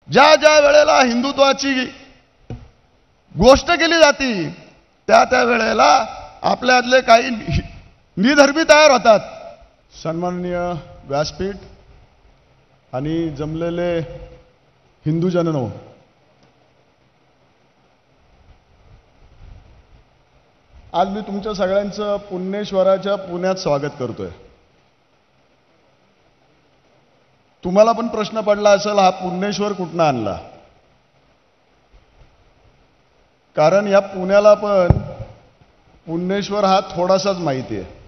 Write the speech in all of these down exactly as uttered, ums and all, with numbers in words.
ज्या ज्या वेळेला हिंदुत्वाची गोष्ट केली जाते त्या त्या वेळेला आपल्यातले काही निधर्मी तयार होतात. सन्माननीय व्यासपीठ आणि जमलेले हिंदूजनो, आज मी तुमच्या सगळ्यांचं पुण्येश्वराच्या पुण्यात स्वागत करतोय. तुम्हाला पण प्रश्न पडला असेल हा पुण्येश्वर कुठनं आणला. कारण या पुण्याला पण पुण्येश्वर हा थोडासाच माहिती आहे.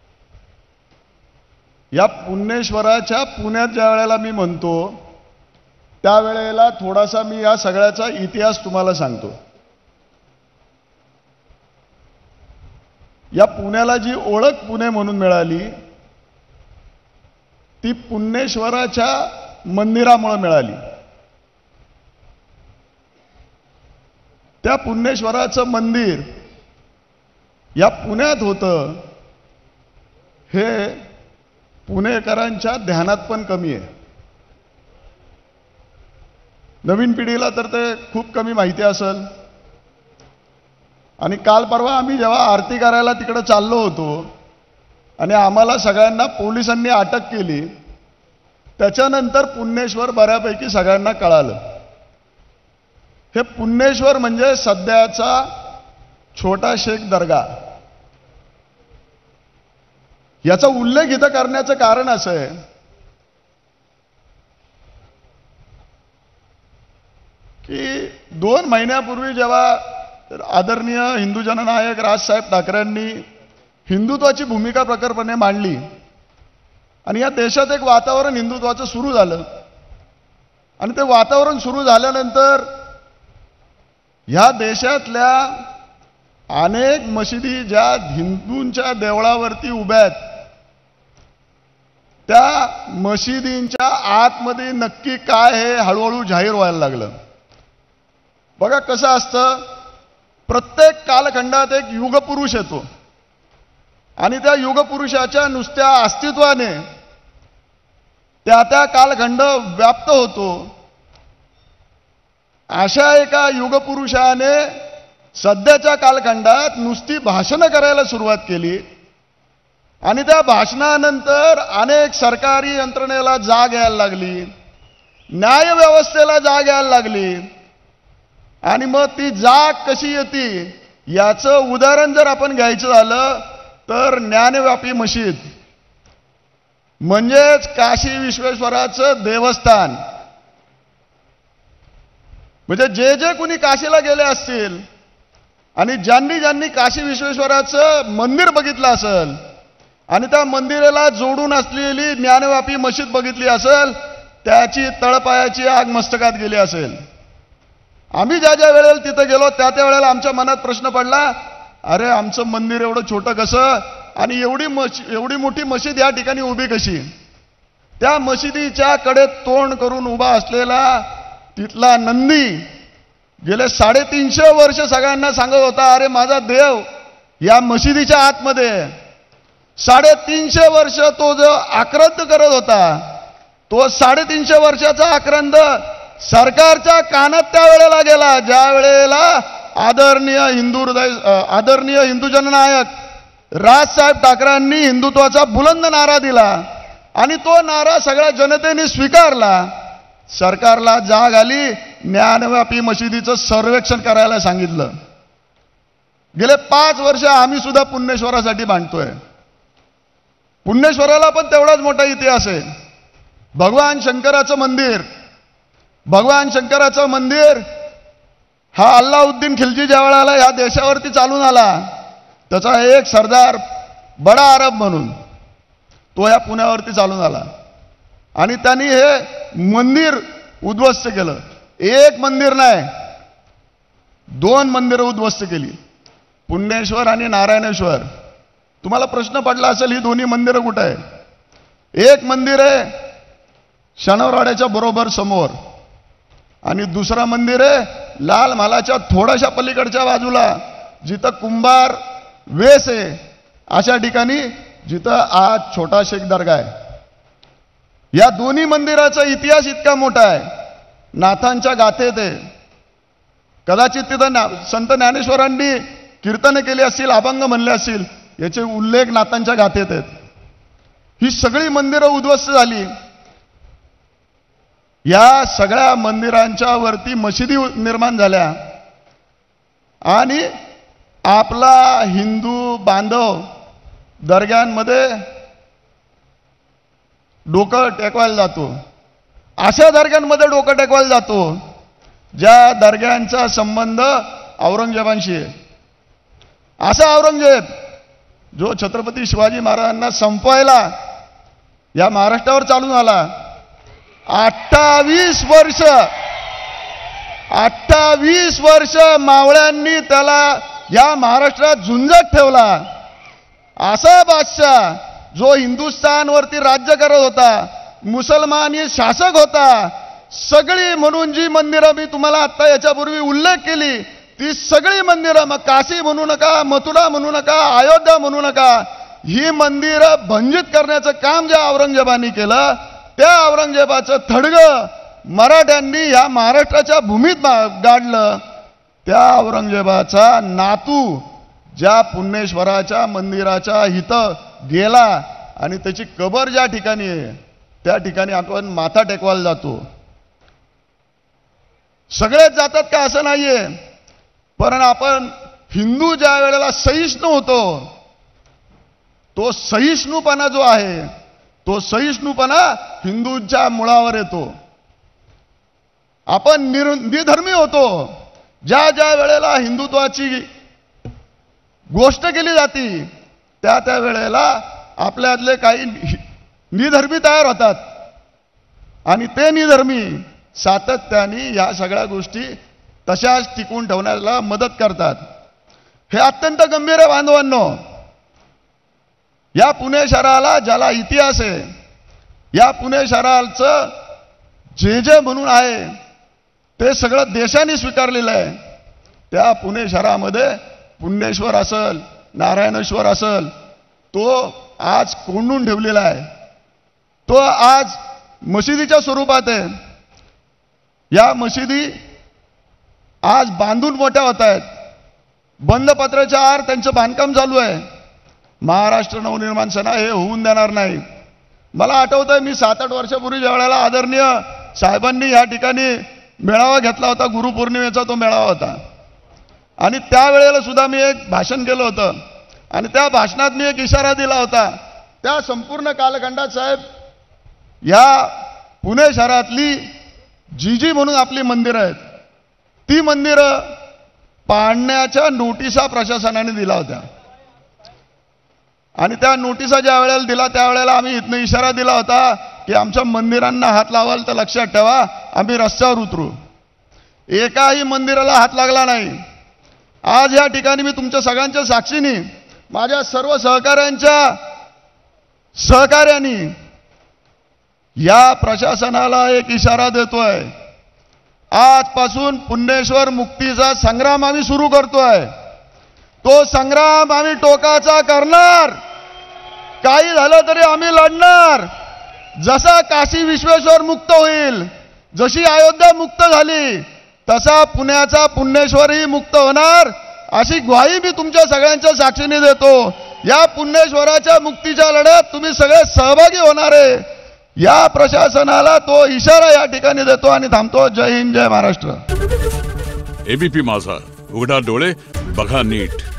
या पुण्येश्वराच्या पुण्यात ज्या वेळेला मी म्हणतो त्यावेळेला थोडासा मी या सगळ्याचा इतिहास तुम्हाला सांगतो. या पुण्याला जी ओळख पुणे म्हणून मिळाली ती पुण्येश्वराच्या मंदिरामुळे मिळाली. त्या पुण्येश्वराचं मंदिर या पुण्यात होतं हे पुणेकरांच्या ध्यानात पण कमी आहे. नवीन पिढीला तर ते खूप कमी माहिती असेल. आणि काल परवा आम्ही जेव्हा आरती करायला तिकडे चाललो होतो आणि आम्हाला सगळ्यांना पोलिसांनी अटक केली, त्याच्यानंतर पुण्येश्वर बऱ्यापैकी सगळ्यांना कळालं. हे पुण्येश्वर म्हणजे सध्याचा छोटा शेख दर्गा. याचा उल्लेख इथं करण्याचं कारण असं आहे की दोन महिन्यापूर्वी जेव्हा आदरणीय हिंदू जननायक राजसाहेब ठाकरेंनी हिंदुत्वाची भूमिका प्रखरपणे मांडली आणि या देशात एक वातावरण हिंदुत्वाचं सुरू झालं. आणि ते वातावरण सुरू झाल्यानंतर ह्या देशातल्या अनेक मशिदी ज्या हिंदूंच्या देवळावरती उभ्या आहेत त्या मशिदींच्या आतमध्ये नक्की काय हे हळूहळू जाहीर व्हायला लागलं. बघा कसं असतं, प्रत्येक कालखंडात एक युगपुरुष येतो आणि त्या युगपुरुषाच्या नुसत्या अस्तित्वाने त्या त्या कालखंड व्याप्त होतो. अशा एका युगपुरुषाने सध्याच्या कालखंडात नुसती भाषणं करायला सुरुवात केली आणि त्या भाषणानंतर अनेक सरकारी यंत्रणेला जाग यायला लागली, न्यायव्यवस्थेला जाग यायला लागली. आणि मग ती जाग कशी येते याचं उदाहरण जर आपण घ्यायचं झालं तर ज्ञानव्यापी मशीद म्हणजेच काशी विश्वेश्वराचं देवस्थान. म्हणजे जे जे कुणी काशीला गेले असतील आणि ज्यांनी ज्यांनी काशी विश्वेश्वराचं मंदिर बघितलं असेल आणि त्या मंदिराला जोडून असलेली ज्ञानव्यापी मशीद बघितली असेल त्याची तळपायाची आग मस्तकात गेली असेल. आम्ही ज्या ज्या वेळेला तिथं गेलो त्या त्या वेळेला आमच्या मनात प्रश्न पडला, अरे आमचं मंदिर एवढं छोटं कसं आणि एवढी मशी एवढी मोठी मशीद या ठिकाणी उभी कशी. त्या मशिदीच्या कडे तोंड करून उभा असलेला तिथला नंदी गेले साडेतीनशे वर्ष सगळ्यांना सांगत होता, अरे माझा देव या मशिदीच्या आतमध्ये. साडेतीनशे वर्ष तो जो आक्रंद करत होता तो साडेतीनशे वर्षाचा आक्रंद सरकारच्या कानात त्या वेळेला गेला ज्या वेळेला आदरणीय हिंदू हृदय आदरणीय हिंदू जननायक राजसाहेब ठाकरेंनी हिंदुत्वाचा बुलंद नारा दिला आणि तो नारा सगळ्या जनतेने स्वीकारला. सरकारला जाग आली, ज्ञानव्यापी मशिदीचं सर्वेक्षण करायला सांगितलं. गेले पाच वर्ष आम्ही सुद्धा पुण्येश्वरासाठी भांडतोय. पुण्येश्वराला पण तेवढाच मोठा इतिहास आहे. भगवान शंकराचं मंदिर भगवान शंकराचं मंदिर हा अल्लाउद्दीन खिलजी ज्या वेळेला ह्या देशावरती चालून आला त्याचा एक सरदार बडा अरब म्हणून तो या पुण्यावरती चालून आला आणि त्यांनी हे मंदिर उद्ध्वस्त केलं. एक मंदिर नाही, दोन मंदिरं उद्ध्वस्त केली, पुण्येश्वर आणि नारायणेश्वर. तुम्हाला प्रश्न पडला असेल ही दोन्ही मंदिरं कुठे आहे. एक मंदिर आहे शनिवारवाड्याच्या बरोबर समोर आणि दुसरा मंदिर आहे लाल महालाच्या थोड्याशा पलीकडच्या बाजूला जिथं कुंभार वेस आहे अशा ठिकाणी जिथं आज छोटा शेख दर्गा आहे. या दोन्ही मंदिराचा इतिहास इतका मोठा आहे नाथांच्या गाथेत आहे. कदाचित तिथं ना संत ज्ञानेश्वरांनी कीर्तन केली असतील, अभंग म्हणले असतील, याचे उल्लेख नाथांच्या गाथेत आहेत. ही सगळी मंदिरं उद्ध्वस्त झाली. या सगळ्या मंदिरांच्या वरती मशिदी निर्माण झाल्या आणि आपला हिंदू बांधव दर्ग्यांमध्ये डोकं टेकवायला जातो. अशा दर्ग्यांमध्ये डोकं टेकवायला जातो ज्या दर्ग्यांचा संबंध औरंगजेबांशी आहे. असा औरंगजेब जो छत्रपती शिवाजी महाराजांना संपवायला या महाराष्ट्रावर चालून आला. अठ्ठावीस वर्ष अठ्ठावीस वर्ष मावळ्यांनी त्याला या महाराष्ट्रात झुंजत ठेवला. असा बादशाह जो हिंदुस्थानवरती राज्य करत होता, मुसलमानी शासक होता. सगळी म्हणून जी मंदिरं मी तुम्हाला आता याच्यापूर्वी उल्लेख केली, ती सगळी मंदिरं, मग काशी म्हणू नका, मथुरा म्हणू नका, अयोध्या म्हणू नका, ही मंदिरं भंजित करण्याचं काम ज्या औरंगजेबानी केलं, त्या औरंगजेबाचं थडगं मराठ्यांनी या महाराष्ट्राच्या भूमीत गाडलं. त्या औरंगजेबाचा नातू ज्या पुण्येश्वराच्या मंदिराच्या इथं गेला आणि त्याची कबर ज्या ठिकाणी आहे त्या ठिकाणी आपण माथा टेकवायला जातो. सगळेच जातात का असं नाहीये, पण आपण हिंदू ज्या वेळेला सहिष्णू होतो, तो सहिष्णूपणा जो आहे, तो सहिष्णूपणा हिंदूंच्या मुळावर येतो. आपण निधर्मी होतो. ज्या ज्या वेळेला हिंदुत्वाची गोष्ट केली जाते त्या त्या वेळेला आपल्यातले काही निधर्मी तयार होतात आणि ते निधर्मी सातत्याने या सगळ्या गोष्टी तशाच टिकून ठेवण्याला मदत करतात. हे अत्यंत गंभीर आहे बांधवांनो. या पुणे शहराला ज्याला इतिहास आहे, या पुणे शहराचं जे जे म्हणून आहे ते सगळं देशाने स्वीकारलेलं आहे. त्या पुणे शहरामध्ये पुण्येश्वर असेल, नारायणेश्वर असेल, तो आज कोंडून ठेवलेला आहे. तो आज मशिदीच्या स्वरूपात आहे. या मशिदी आज बांधून मोठ्या होत आहेत. बंद पत्राच्या आड त्यांचं बांधकाम चालू आहे. महाराष्ट्र नवनिर्माण सेना हे होऊन देणार नाही. मला आठवतंय मी सात आठ वर्षापूर्वी ज्या वेळेला आदरणीय साहेबांनी या ठिकाणी मेळावा घेतला होता, गुरुपौर्णिमेचा तो मेळावा होता, आणि त्यावेळेला सुद्धा मी एक भाषण केलं होतं आणि त्या भाषणात मी एक इशारा दिला होता. त्या संपूर्ण कालखंडात साहेब या पुणे शहरातली जी जी म्हणून आपली मंदिरं आहेत, ती मंदिरं पाडण्याच्या नोटिसा प्रशासनाने दिला होत्या आणि त्या नोटिसा ज्या वेळेला दिला त्यावेळेला आम्ही इथनं इशारा दिला होता की आमच्या मंदिरांना हात लावाल तर लक्षात ठेवा आम्ही रस्त्यावर उतरू. एकाही मंदिराला हात लागला नाही. आज या ठिकाणी मी तुमच्या सगळ्यांच्या साक्षीने माझ्या सर्व सहकाऱ्यांच्या सहकार्याने या प्रशासनाला एक इशारा देतोय. आजपासून पुण्येश्वर मुक्तीचा संग्राम आम्ही सुरू करतोय. तो संग्राम आम्ही टोकाचा करणार. काही झालं तरी आम्ही लढणार. जसा काशी विश्वेश्वर मुक्त होईल, जशी अयोध्या मुक्त झाली, तसा पुण्याचा पुण्येश्वरही मुक्त होणार, अशी ग्वाही मी तुमच्या सगळ्यांच्या साक्षीने देतो. या पुण्येश्वराच्या मुक्तीच्या लढ्यात तुम्ही सगळे सहभागी होणार आहे. या प्रशासनाला तो इशारा या ठिकाणी देतो आणि थांबतो. जय हिंद, जय महाराष्ट्र. एबीपी माझा, उघडा डोळे बघा नीट.